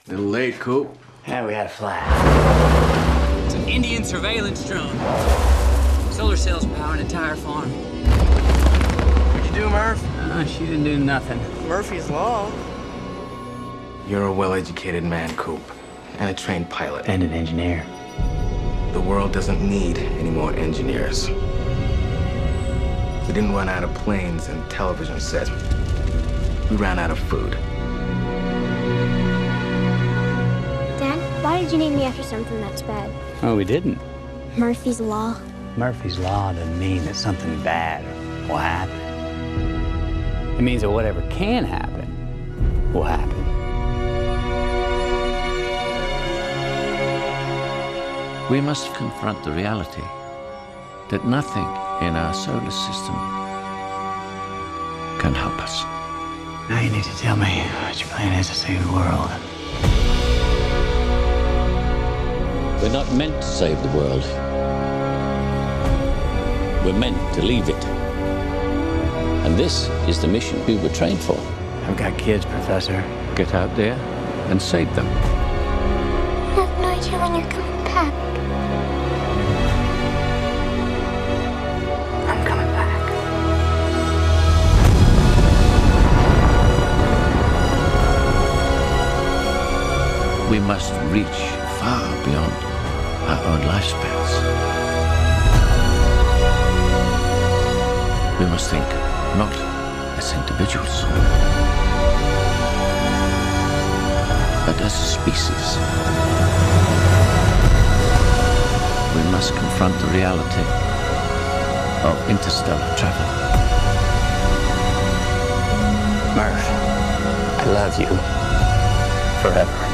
Little late, Coop. Yeah, we had a flash. It's an Indian surveillance drone. Solar cells power an entire farm. What'd you do, Murph? She didn't do nothing. Murphy's Law. You're a well-educated man, Coop, and a trained pilot. And an engineer. The world doesn't need any more engineers. We didn't run out of planes and television sets. We ran out of food. Dad, why did you name me after something that's bad? Oh, we didn't. Murphy's Law. Murphy's Law doesn't mean that something bad will happen. It means that whatever can happen will happen. We must confront the reality that nothing in our solar system can help us. Now you need to tell me what your plan is to save the world. We're not meant to save the world. We're meant to leave it. And this is the mission we were trained for. I've got kids, Professor. Get out there and save them. I have no idea when you're coming back. I'm coming back. We must reach far beyond our own lifespans. We must think not as individuals, but as a species. We must confront the reality of interstellar travel. Murph, I love you forever.